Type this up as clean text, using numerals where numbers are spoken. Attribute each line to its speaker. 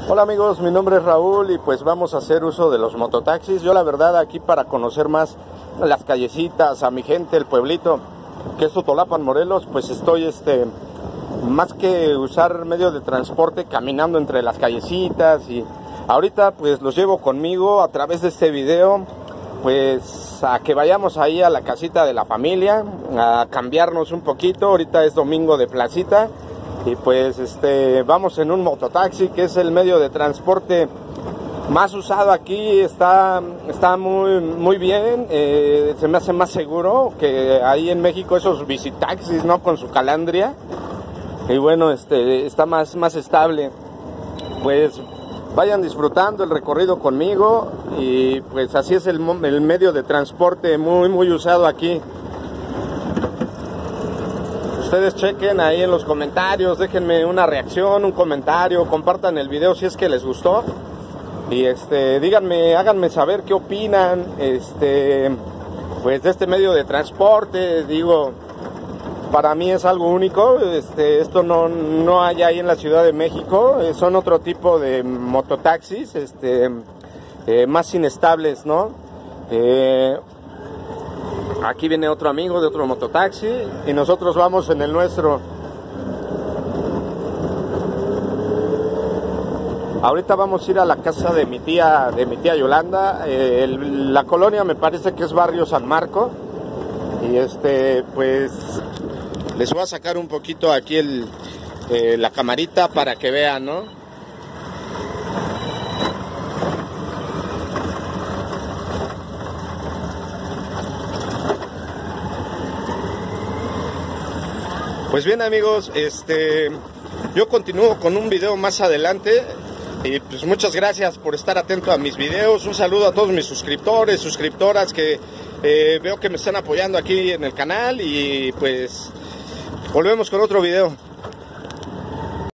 Speaker 1: Hola amigos, mi nombre es Raúl y pues vamos a hacer uso de los mototaxis. Yo la verdad aquí para conocer más las callecitas, a mi gente, el pueblito, que es Totolapan, Morelos, pues estoy más que usar medios de transporte caminando entre las callecitas, y ahorita pues los llevo conmigo a través de este video, pues a que vayamos ahí a la casita de la familia, a cambiarnos un poquito. Ahorita es domingo de placita. Y pues vamos en un mototaxi, que es el medio de transporte más usado aquí. Está muy bien, se me hace más seguro que ahí en México esos bicitaxis, ¿no? Con su calandria. Y bueno, está más estable. Pues vayan disfrutando el recorrido conmigo, y pues así es el medio de transporte muy usado aquí. Ustedes chequen ahí en los comentarios, déjenme una reacción, un comentario, compartan el video si es que les gustó. Y díganme, háganme saber qué opinan pues de este medio de transporte. Digo, para mí es algo único. Esto no hay ahí en la Ciudad de México. Son otro tipo de mototaxis, más inestables, ¿no? Aquí viene otro amigo de otro mototaxi y nosotros vamos en el nuestro. Ahorita vamos a ir a la casa de mi tía Yolanda. La colonia me parece que es Barrio San Marco. Y pues les voy a sacar un poquito aquí la camarita para que vean, ¿no? Pues bien amigos, yo continúo con un video más adelante. Y pues muchas gracias por estar atento a mis videos. Un saludo a todos mis suscriptores, suscriptoras que veo que me están apoyando aquí en el canal. Y pues volvemos con otro video.